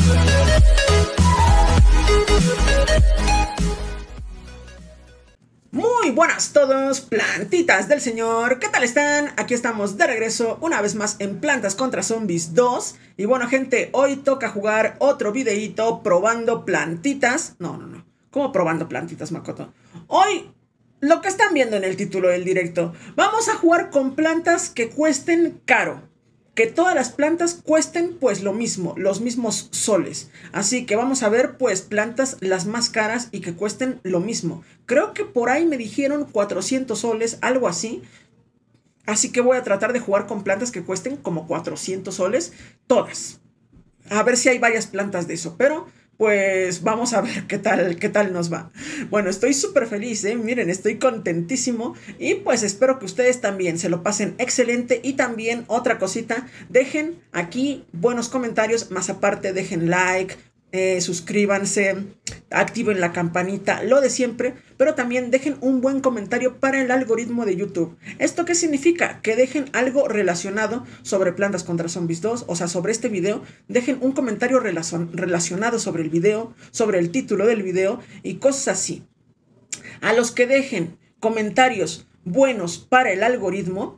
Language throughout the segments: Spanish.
Muy buenas todos, plantitas del señor, ¿qué tal están? Aquí estamos de regreso una vez más en Plantas contra Zombies 2. Y bueno gente, hoy toca jugar otro videíto probando plantitas. No, ¿cómo probando plantitas, Makoto? Hoy, lo que están viendo en el título del directo, vamos a jugar con plantas que cuesten caro. Que todas las plantas cuesten pues lo mismo, los mismos soles. Así que vamos a ver pues plantas las más caras y que cuesten lo mismo. Creo que por ahí me dijeron 400 soles, algo así. Así que voy a tratar de jugar con plantas que cuesten como 400 soles, todas. A ver si hay varias plantas de eso, pero pues vamos a ver qué tal nos va. Bueno, estoy súper feliz, miren, estoy contentísimo. Y pues espero que ustedes también se lo pasen excelente. Y también otra cosita, dejen aquí buenos comentarios. Más aparte, dejen like, suscríbanse, activen la campanita, lo de siempre. Pero también dejen un buen comentario para el algoritmo de YouTube. ¿Esto qué significa? Que dejen algo relacionado sobre Plantas contra Zombies 2, o sea, sobre este video. Dejen un comentario relacionado sobre el video, sobre el título del video y cosas así. A los que dejen comentarios buenos para el algoritmo,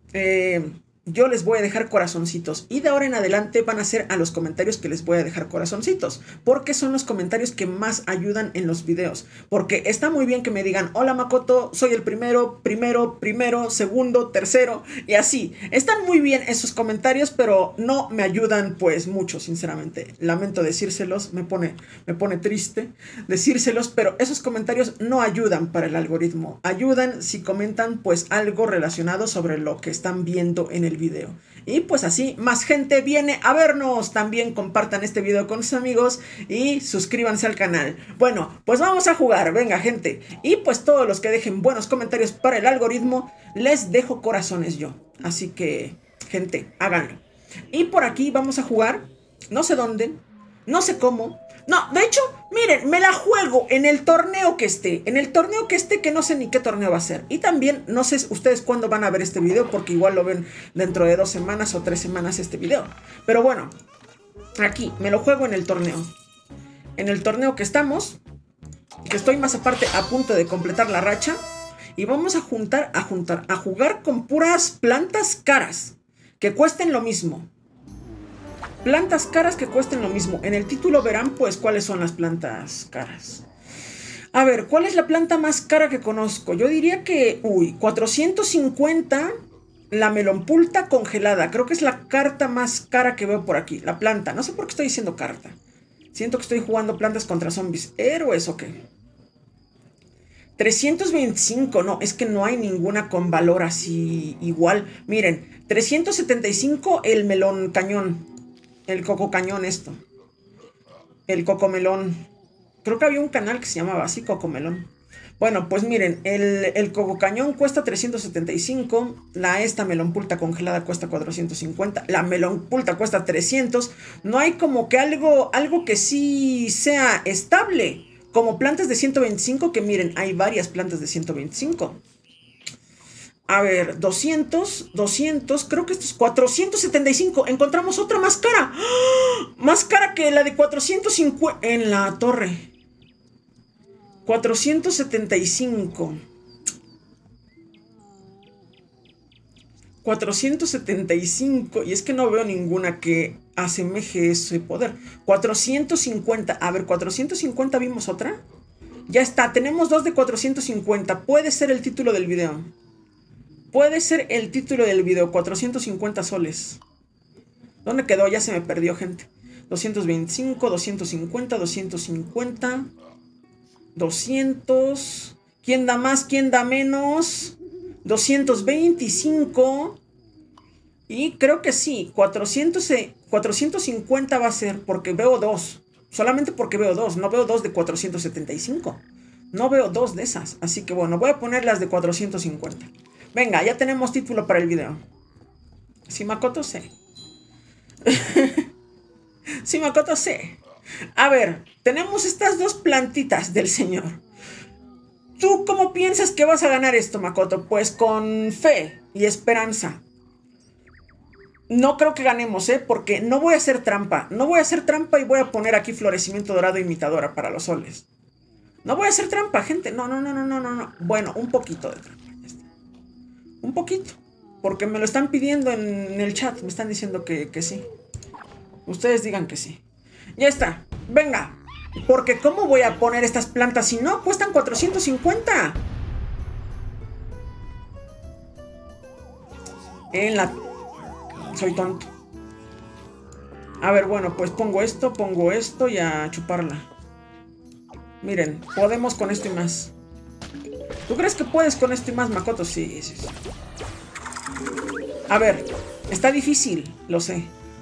yo les voy a dejar corazoncitos. Y de ahora en adelante van a ser a los comentarios que les voy a dejar corazoncitos. Porque son los comentarios que más ayudan en los videos. Porque está muy bien que me digan: hola Makoto, soy el primero, segundo, tercero. Y así. Están muy bien esos comentarios, pero no me ayudan pues mucho, sinceramente. Lamento decírselos, me pone triste decírselos. Pero esos comentarios no ayudan para el algoritmo. Ayudan si comentan pues algo relacionado sobre lo que están viendo en el video. Y pues así más gente viene a vernos. También compartan este video con sus amigos y suscríbanse al canal. Bueno, pues vamos a jugar, venga gente. Y pues todos los que dejen buenos comentarios para el algoritmo, les dejo corazones yo. Así que, gente, háganlo. Y por aquí vamos a jugar, no sé dónde, no sé cómo. No, de hecho, miren, me la juego en el torneo que esté. En el torneo que esté, que no sé ni qué torneo va a ser. Y también, no sé ustedes cuándo van a ver este video, porque igual lo ven dentro de 2 semanas o 3 semanas este video. Pero bueno, aquí, me lo juego en el torneo. En el torneo que estamos, que estoy más aparte a punto de completar la racha. Y vamos a jugar con puras plantas caras, que cuesten lo mismo. Plantas caras que cuesten lo mismo. En el título verán pues cuáles son las plantas caras. A ver, ¿cuál es la planta más cara que conozco? Yo diría que, 450 la melonpulta congelada. Creo que es la carta más cara que veo por aquí. La planta, no sé por qué estoy diciendo carta. Siento que estoy jugando Plantas contra Zombies. ¿Héroes o qué? 325, no, es que no hay ninguna con valor así igual. Miren, 375 el melón cañón. El coco cañón esto. El cocomelón. Creo que había un canal que se llamaba así, cocomelón. Bueno, pues miren, el coco cañón cuesta 375. Esta melonpulta congelada cuesta 450. La melonpulta cuesta 300. No hay como que algo que sí sea estable. Como plantas de 125, que miren, hay varias plantas de 125. A ver, 200, creo que esto es 475. Encontramos otra más cara. ¡Ah! Más cara que la de 450 en la torre. 475. 475. Y es que no veo ninguna que asemeje ese poder. 450. A ver, 450 vimos otra. Ya está, tenemos 2 de 450. Puede ser el título del video. Puede ser el título del video, 450 soles. ¿Dónde quedó? Ya se me perdió, gente. 225, 250, 250, 200. ¿Quién da más? ¿Quién da menos? 225. Y creo que sí, 450 va a ser, porque veo 2. Solamente porque veo 2, no veo 2 de 475. No veo 2 de esas. Así que bueno, voy a poner las de 450. Venga, ya tenemos título para el video. Si Makoto sé. Si Makoto sé. A ver, tenemos estas dos plantitas del señor. ¿Tú cómo piensas que vas a ganar esto, Makoto? Pues con fe y esperanza. No creo que ganemos, porque no voy a hacer trampa. No voy a hacer trampa y voy a poner aquí florecimiento dorado imitadora para los soles. No voy a hacer trampa, gente. No, no, no, no, no, no. Bueno, un poquito de trampa. Ya está. Un poquito. Porque me lo están pidiendo en el chat. Me están diciendo que sí. Ustedes digan que sí. Ya está. Venga. Porque ¿cómo voy a poner estas plantas si no? Cuestan 450. Soy tonto. A ver, bueno, pues pongo esto y a chuparla. Miren, podemos con esto y más. ¿Tú crees que puedes con esto y más, Makoto? Sí, sí, sí. A ver, está difícil, lo sé.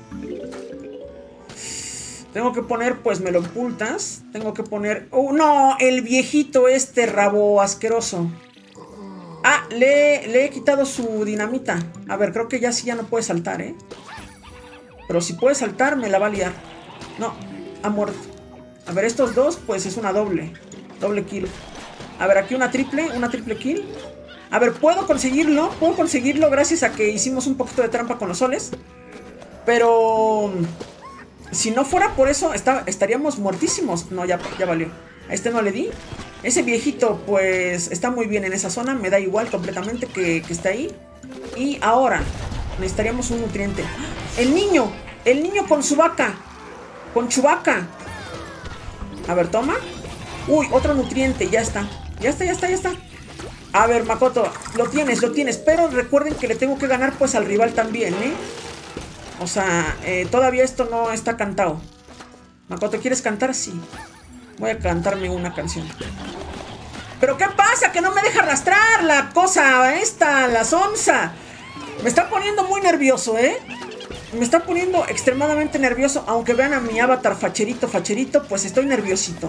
Tengo que poner, pues me lo ocultas. Tengo que poner... ¡Oh, no! El viejito este rabo asqueroso. Ah, le he quitado su dinamita. A ver, creo que ya sí ya no puede saltar, ¿eh? Pero si puede saltar, me la va a liar. No, ha muerto. A ver, estos dos, pues es una doble. Doble kill. A ver, aquí una triple kill. A ver, puedo conseguirlo. Puedo conseguirlo gracias a que hicimos un poquito de trampa con los soles. Pero... si no fuera por eso, estaríamos muertísimos. No, ya valió. A este no le di. Ese viejito, pues, está muy bien en esa zona. Me da igual completamente que esté ahí. Y ahora, necesitaríamos un nutriente. ¡El niño! ¡El niño con su vaca! ¡Con Chewbacca! A ver, toma. Uy, otro nutriente, ya está. Ya está, ya está, ya está. A ver, Makoto, lo tienes. Pero recuerden que le tengo que ganar, pues, al rival también, ¿eh? O sea, todavía esto no está cantado. Makoto, ¿quieres cantar? Sí. Voy a cantarme una canción. ¿Pero qué pasa? Que no me deja arrastrar la cosa esta, la sonza. Me está poniendo muy nervioso, ¿eh? Me está poniendo extremadamente nervioso. Aunque vean a mi avatar facherito, pues estoy nerviosito.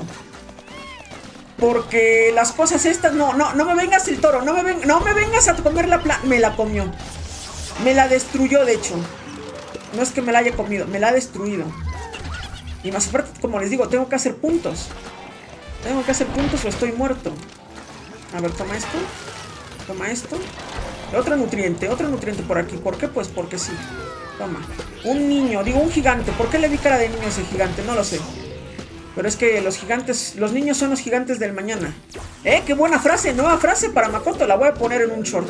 Porque las cosas estas... No me vengas el toro. No me vengas a comer la planta. Me la comió. Me la destruyó, de hecho. No es que me la haya comido, me la ha destruido. Y más aparte, como les digo, tengo que hacer puntos. Tengo que hacer puntos o estoy muerto. A ver, toma esto. Toma esto. Otro nutriente por aquí. ¿Por qué? Pues porque sí. Toma. Un niño, digo un gigante. ¿Por qué le vi cara de niño a ese gigante? No lo sé. Pero es que los gigantes, los niños son los gigantes del mañana. ¡Qué buena frase! Nueva frase para Makoto. La voy a poner en un short.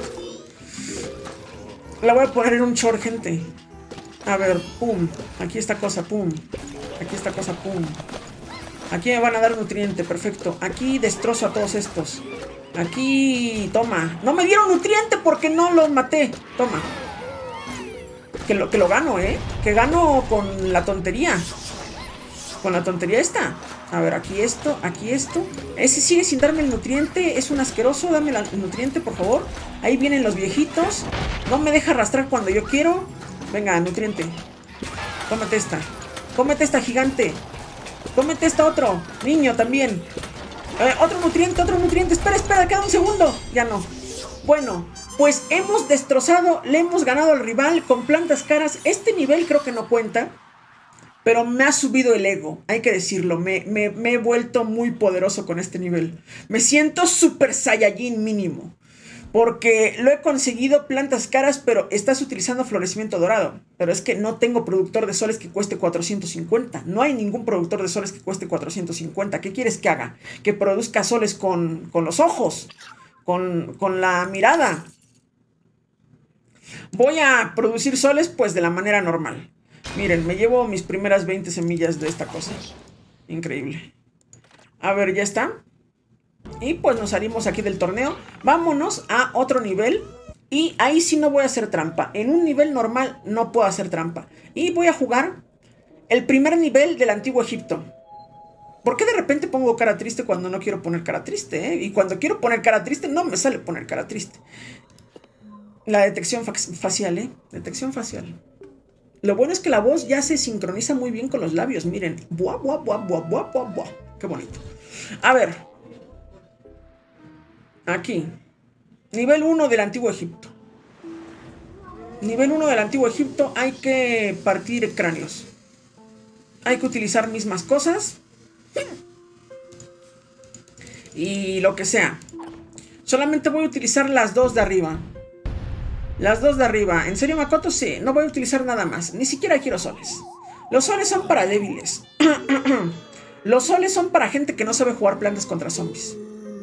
La voy a poner en un short, gente. A ver, pum. Aquí esta cosa, pum. Aquí esta cosa, pum. Aquí me van a dar nutriente, perfecto. Aquí destrozo a todos estos. Aquí, toma. No me dieron nutriente porque no los maté. Toma. Que lo gano, que gano con la tontería. Con la tontería esta. A ver, aquí esto, aquí esto. Ese sigue sin darme el nutriente. Es un asqueroso, dame el nutriente, por favor. Ahí vienen los viejitos. No me deja arrastrar cuando yo quiero. Venga, nutriente. Cómete esta. Cómete esta, gigante. Cómete esta otro. Niño también. Otro nutriente. Espera, queda un segundo. Ya no. Bueno, pues hemos destrozado. Le hemos ganado al rival con plantas caras. Este nivel creo que no cuenta. Pero me ha subido el ego. Hay que decirlo. Me he vuelto muy poderoso con este nivel. Me siento Super Saiyajin mínimo. Porque lo he conseguido plantas caras, pero estás utilizando florecimiento dorado. Pero es que no tengo productor de soles que cueste 450. No hay ningún productor de soles que cueste 450. ¿Qué quieres que haga? Que produzca soles con los ojos. Con la mirada. Voy a producir soles pues de la manera normal. Miren, me llevo mis primeras 20 semillas de esta cosa. Increíble. A ver, ya está. Y pues nos salimos aquí del torneo. Vámonos a otro nivel. Y ahí sí no voy a hacer trampa. En un nivel normal no puedo hacer trampa. Y voy a jugar el primer nivel del Antiguo Egipto. ¿Por qué de repente pongo cara triste cuando no quiero poner cara triste? Y cuando quiero poner cara triste no me sale poner cara triste. La detección facial, Detección facial. Lo bueno es que la voz ya se sincroniza muy bien con los labios. Miren. Buah, buah, buah, buah, buah, buah, buah. Qué bonito. A ver. Aquí. Nivel 1 del Antiguo Egipto. Nivel 1 del Antiguo Egipto. Hay que partir cráneos. Hay que utilizar mismas cosas. Y lo que sea. Solamente voy a utilizar las dos de arriba. Las dos de arriba. ¿En serio, Makoto? Sí, no voy a utilizar nada más. Ni siquiera quiero soles. Los soles son para débiles. Los soles son para gente que no sabe jugar plantas contra zombies.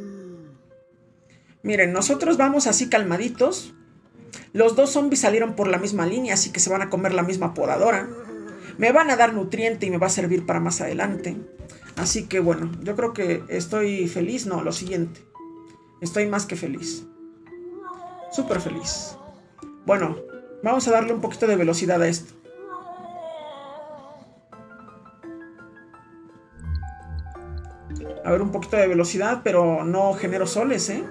Miren, nosotros vamos así calmaditos. Los dos zombies salieron por la misma línea, así que se van a comer la misma podadora. Me van a dar nutriente y me va a servir para más adelante. Así que bueno, yo creo que estoy feliz. No, lo siguiente. Estoy más que feliz. Súper feliz. Bueno, vamos a darle un poquito de velocidad a esto. A ver, un poquito de velocidad, pero no genero soles, ¿eh?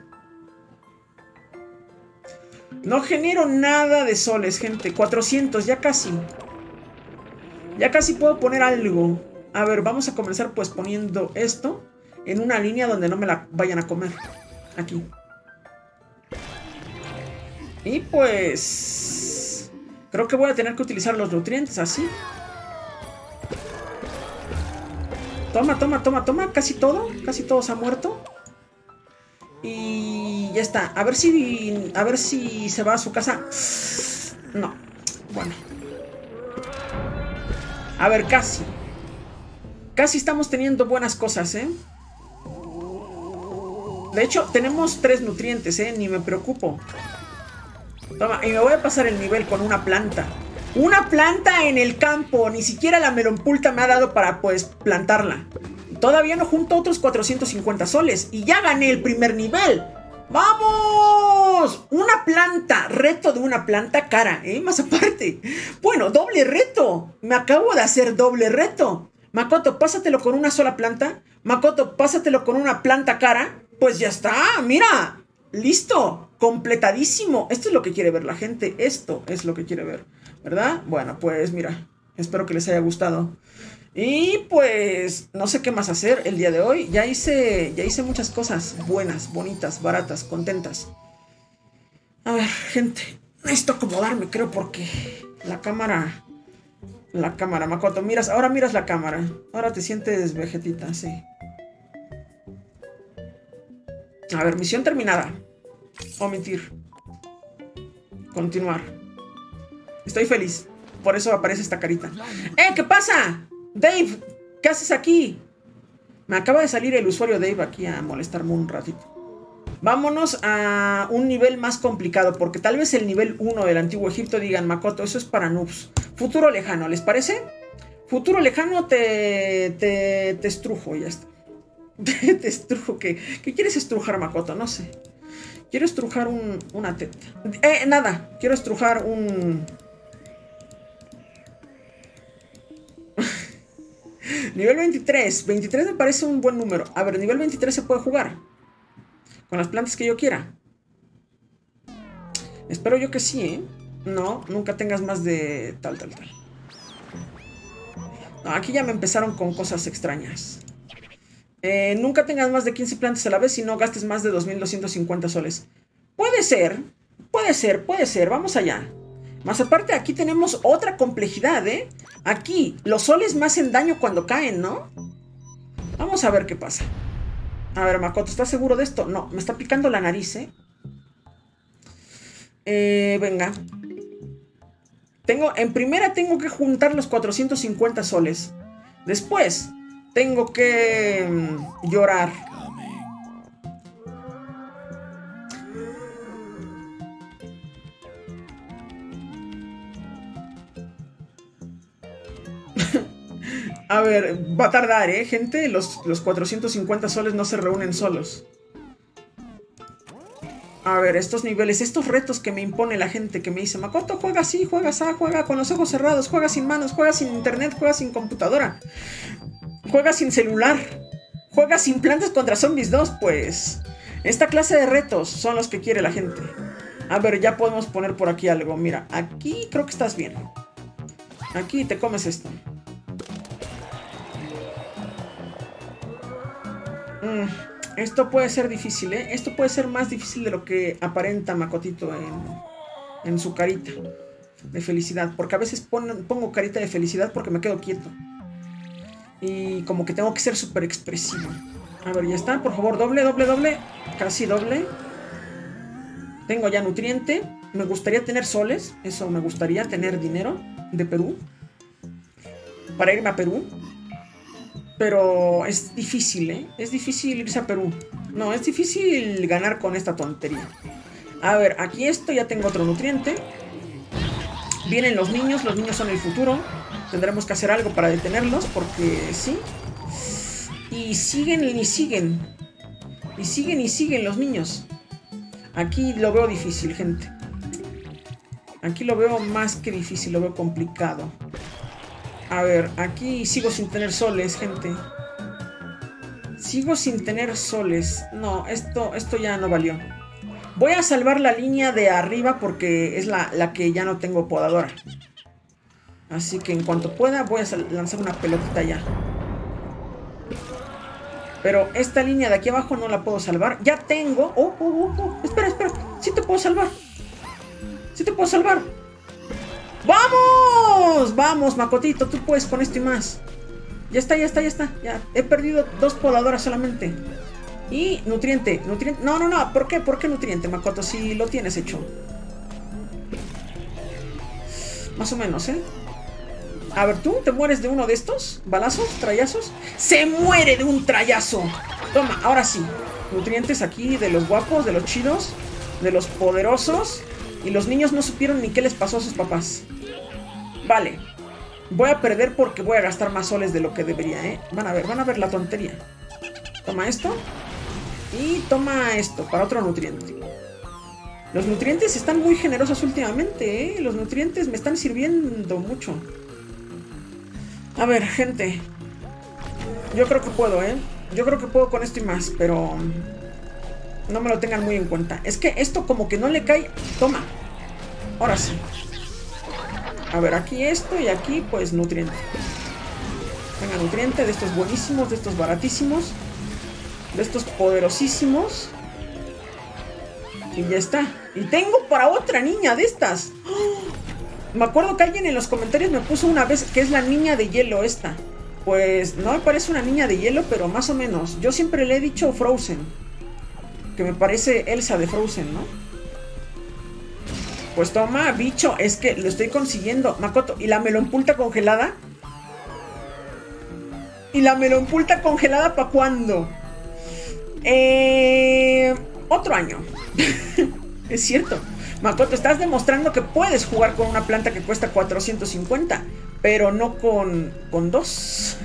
No genero nada de soles, gente. 400, ya casi. Ya casi puedo poner algo. A ver, vamos a comenzar pues poniendo esto en una línea donde no me la vayan a comer. Aquí. Y pues... creo que voy a tener que utilizar los nutrientes así. Toma, toma, toma, toma. Casi todo se ha muerto. Y ya está. A ver si se va a su casa. No. Bueno. A ver, casi. Casi estamos teniendo buenas cosas, ¿eh? De hecho, tenemos 3 nutrientes, ¿eh? Ni me preocupo. Toma, y me voy a pasar el nivel con una planta. ¡Una planta en el campo! Ni siquiera la melonpulta me ha dado para, pues, plantarla. Todavía no junto otros 450 soles. Y ya gané el primer nivel. ¡Vamos! Una planta. Reto de una planta cara, ¿eh? Más aparte. Bueno, doble reto. Me acabo de hacer doble reto. Makoto, pásatelo con una sola planta. Makoto, pásatelo con una planta cara. Pues ya está, mira. Listo, completadísimo. Esto es lo que quiere ver la gente. Esto es lo que quiere ver, ¿verdad? Bueno, pues mira, espero que les haya gustado. Y pues no sé qué más hacer el día de hoy. Ya hice muchas cosas buenas, bonitas, baratas, contentas. A ver, gente, necesito acomodarme, creo, porque la cámara, Makoto, ahora miras la cámara. Ahora te sientes vegetita, sí. A ver, misión terminada. Omitir. Continuar. Estoy feliz. Por eso aparece esta carita. ¿Qué pasa? Dave, ¿qué haces aquí? Me acaba de salir el usuario Dave aquí a molestarme un ratito. Vámonos a un nivel más complicado, porque tal vez el nivel 1 del Antiguo Egipto digan, Makoto, eso es para noobs. Futuro lejano, ¿les parece? Futuro lejano te estrujo, ya está. Te estrujo, ¿qué quieres estrujar, Makoto? No sé. Quiero estrujar una teta. Nada, quiero estrujar un... Nivel 23. 23 me parece un buen número. A ver, nivel 23 se puede jugar con las plantas que yo quiera. Espero yo que sí, ¿eh? No, nunca tengas más de tal. No, aquí ya me empezaron con cosas extrañas. Nunca tengas más de 15 plantas a la vez y no gastes más de 2250 soles. Puede ser. Vamos allá. Más aparte, aquí tenemos otra complejidad, ¿eh? Aquí, los soles me hacen daño cuando caen, ¿no? Vamos a ver qué pasa. A ver, Makoto, ¿estás seguro de esto? No, me está picando la nariz, ¿eh? Venga. En primera tengo que juntar los 450 soles. Después, tengo que llorar. A ver, va a tardar, gente. Los 450 soles no se reúnen solos. A ver, estos niveles, estos retos que me impone la gente que me dice, Makoto, juega así, juega así, juega con los ojos cerrados, juega sin manos, juega sin internet, juega sin computadora, juega sin celular, juega sin plantas contra zombies 2, pues. Esta clase de retos son los que quiere la gente. A ver, ya podemos poner por aquí algo. Mira, aquí creo que estás bien. Aquí te comes esto. Esto puede ser difícil, ¿eh? Esto puede ser más difícil de lo que aparenta Makotito en su carita de felicidad. Porque a veces pongo carita de felicidad porque me quedo quieto. Y como que tengo que ser súper expresivo. A ver, ya está, por favor, doble. Casi doble. Tengo ya nutriente. Me gustaría tener soles. Eso, me gustaría tener dinero de Perú. Para irme a Perú. Pero es difícil, ¿eh? Es difícil irse a Perú. No, es difícil ganar con esta tontería. A ver, aquí esto, ya tengo otro nutriente. Vienen los niños son el futuro. Tendremos que hacer algo para detenerlos, porque sí. Y siguen y siguen. Y siguen y siguen los niños. Aquí lo veo difícil, gente. Aquí lo veo más que difícil, lo veo complicado. A ver, aquí sigo sin tener soles, gente. Sigo sin tener soles. No, esto ya no valió. Voy a salvar la línea de arriba porque es la que ya no tengo podadora. Así que en cuanto pueda voy a lanzar una pelotita ya. Pero esta línea de aquí abajo no la puedo salvar. Ya tengo... Espera. Sí te puedo salvar. Sí te puedo salvar. ¡Vamos! Vamos, Macotito, tú puedes con esto y más. Ya está. Ya he perdido 2 podadoras solamente. Y nutriente. No. ¿Por qué? ¿Por qué nutriente, Makoto? Si lo tienes hecho. Más o menos, ¿eh? A ver, ¿tú te mueres de uno de estos? ¿Balazos? ¿Trayazos? ¡Se muere de un trayazo! Toma, ahora sí. Nutrientes aquí de los guapos, de los chidos, de los poderosos. Y los niños no supieron ni qué les pasó a sus papás. Vale. Voy a perder porque voy a gastar más soles de lo que debería, ¿eh? Van a ver la tontería. Toma esto. Y toma esto para otro nutriente. Los nutrientes están muy generosos últimamente, ¿eh? Los nutrientes me están sirviendo mucho. A ver, gente. Yo creo que puedo, ¿eh? Yo creo que puedo con esto y más, pero... no me lo tengan muy en cuenta. Es que esto como que no le cae... Toma. Ahora sí. A ver, aquí esto y aquí pues nutriente. Venga, nutriente de estos buenísimos, de estos baratísimos, de estos poderosísimos. Y ya está. Y tengo para otra niña de estas. ¡Oh! Me acuerdo que alguien en los comentarios me puso una vez que es la niña de hielo esta. Pues no me parece una niña de hielo, pero más o menos. Yo siempre le he dicho Frozen. Que me parece Elsa de Frozen, ¿no? Pues toma, bicho. Es que lo estoy consiguiendo, Makoto. ¿Y la melonpulta congelada? ¿Y la melonpulta congelada para cuándo? Otro año. Es cierto. Makoto, estás demostrando que puedes jugar con una planta que cuesta 450, pero no con 2.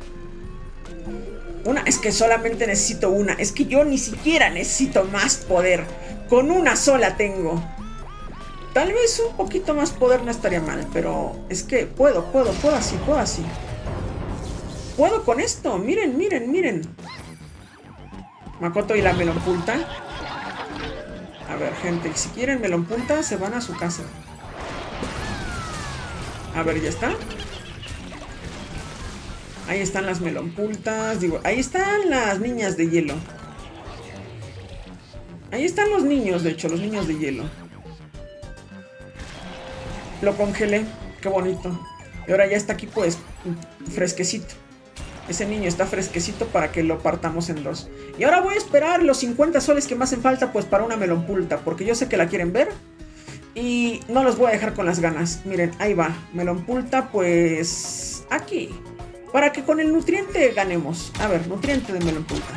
Una, es que solamente necesito una. Es que yo ni siquiera necesito más poder. Con una sola tengo. Tal vez un poquito más poder no estaría mal, pero es que puedo así. Puedo con esto, miren. Makoto y la melonpulta. A ver, gente, si quieren melonpulta, se van a su casa. A ver, ¿ya está? Ahí están las melonpultas. Digo, ahí están las niñas de hielo. Ahí están los niños, de hecho, los niños de hielo. Lo congelé, qué bonito. Y ahora ya está aquí, pues, fresquecito. Ese niño está fresquecito para que lo partamos en 2. Y ahora voy a esperar los 50 soles que me hacen falta, pues, para una melonpulta. Porque yo sé que la quieren ver. Y no los voy a dejar con las ganas. Miren, ahí va. Melonpulta, pues... aquí. Para que con el nutriente ganemos. A ver, nutriente de melonpulta.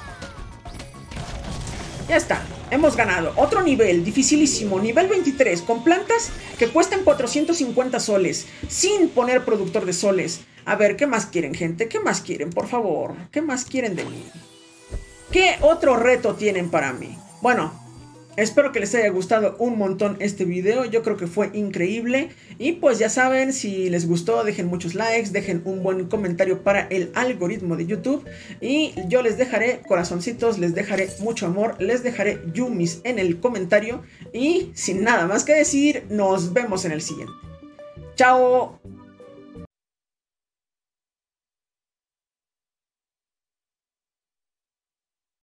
Ya está. Hemos ganado. Otro nivel, dificilísimo. Nivel 23, con plantas que cuestan 450 soles. Sin poner productor de soles. A ver, ¿qué más quieren, gente? ¿Qué más quieren, por favor? ¿Qué más quieren de mí? ¿Qué otro reto tienen para mí? Bueno, espero que les haya gustado un montón este video. Yo creo que fue increíble. Y pues ya saben, si les gustó, dejen muchos likes, dejen un buen comentario para el algoritmo de YouTube. Y yo les dejaré corazoncitos, les dejaré mucho amor, les dejaré yumis en el comentario. Y sin nada más que decir, nos vemos en el siguiente. ¡Chao!